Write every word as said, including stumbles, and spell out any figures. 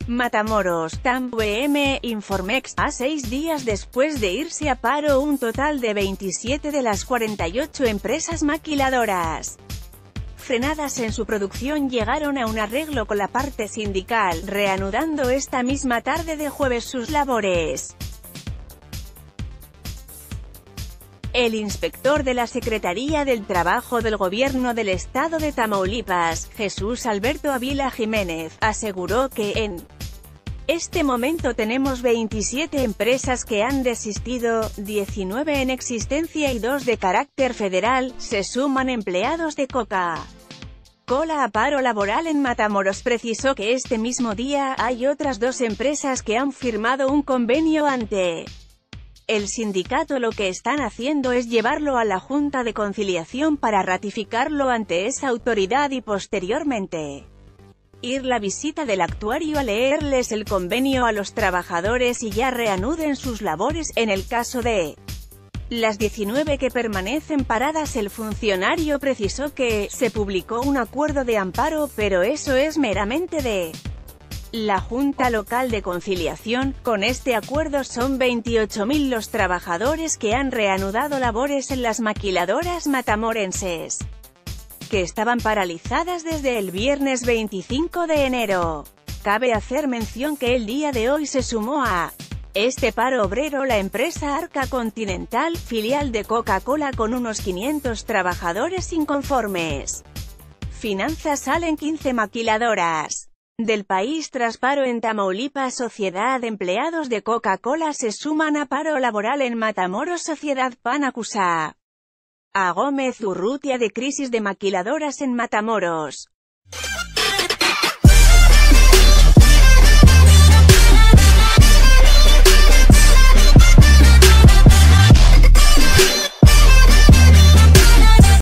Matamoros, T A M V M, Informex, a seis días después de irse a paro un total de veintisiete de las cuarenta y ocho empresas maquiladoras frenadas en su producción llegaron a un arreglo con la parte sindical, reanudando esta misma tarde de jueves sus labores. El inspector de la Secretaría del Trabajo del Gobierno del Estado de Tamaulipas, Jesús Alberto Ávila Jiménez, aseguró que, en este momento tenemos veintisiete empresas que han desistido, diecinueve en existencia y dos de carácter federal, se suman empleados de Coca-Cola a paro laboral en Matamoros. Precisó que este mismo día, hay otras dos empresas que han firmado un convenio ante el sindicato. Lo que están haciendo es llevarlo a la Junta de Conciliación para ratificarlo ante esa autoridad y posteriormente ir la visita del actuario a leerles el convenio a los trabajadores y ya reanuden sus labores. En el caso de las diecinueve que permanecen paradas, el funcionario precisó que se publicó un acuerdo de amparo, pero eso es meramente de la Junta Local de Conciliación. Con este acuerdo son veintiocho mil los trabajadores que han reanudado labores en las maquiladoras matamorenses, que estaban paralizadas desde el viernes veinticinco de enero. Cabe hacer mención que el día de hoy se sumó a este paro obrero la empresa Arca Continental, filial de Coca-Cola, con unos quinientos trabajadores inconformes. Finanzas salen quince maquiladoras del país tras paro en Tamaulipas. Sociedad de empleados de Coca-Cola se suman a paro laboral en Matamoros. Sociedad P A N acusa a Gómez Urrutia de crisis de maquiladoras en Matamoros.